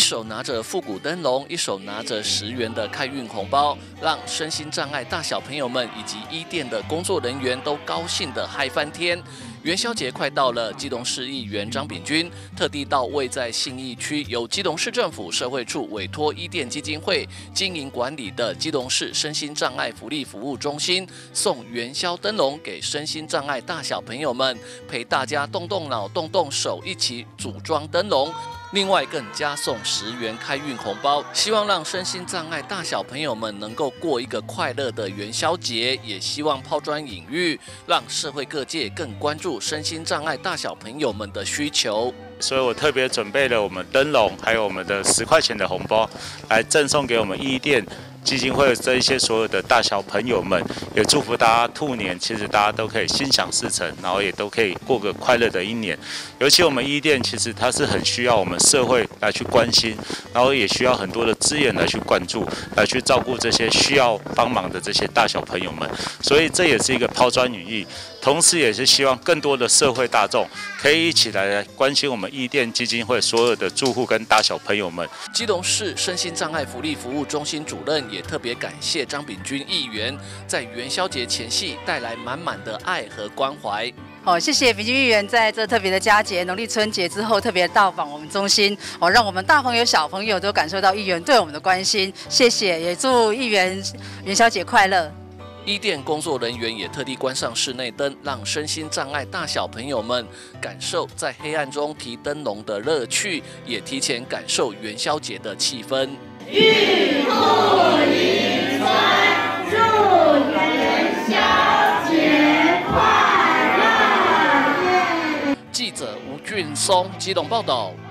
手拿着复古灯笼，一手拿着10元的开运红包，让身心障碍大小朋友们以及伊甸的工作人员都高兴的嗨翻天。元宵节快到了，基隆市议员张炳君特地到位在信义区由基隆市政府社会处委托伊甸基金会经营管理的基隆市身心障碍福利服务中心，送元宵灯笼给身心障碍大小朋友们，陪大家动动脑、动动手，一起组装灯笼。另外更加送10元开运红包，希望让身心障碍大小朋友们能够过一个快乐的元宵节，也希望抛砖引玉，让社会各界更关注身心障碍大小朋友们的需求。 所以我特别准备了我们灯笼，还有我们的10块钱的红包，来赠送给我们伊甸基金会这一些所有的大小朋友们，也祝福大家兔年，其实大家都可以心想事成，然后也都可以过个快乐的一年。尤其我们伊甸，其实它是很需要我们社会来去关心，然后也需要很多的资源来去关注，来去照顾这些需要帮忙的这些大小朋友们。所以这也是一个抛砖引玉，同时也是希望更多的社会大众可以一起来关心我们伊甸基金会所有的住户跟大小朋友们。 基隆市身心障碍福利服务中心主任也特别感谢张炳君议员在元宵节前夕带来满满的爱和关怀。 谢谢炳君议员在这特别的佳节农历春节之后特别到访我们中心，让我们大朋友小朋友都感受到议员对我们的关心。谢谢，也祝议员元宵节快乐。 伊甸工作人员也特地关上室内灯，让身心障碍大小朋友们感受在黑暗中提灯笼的乐趣，也提前感受元宵节的气氛。 玉兔迎春，祝元宵节快乐！ 记者吴俊松基隆报道。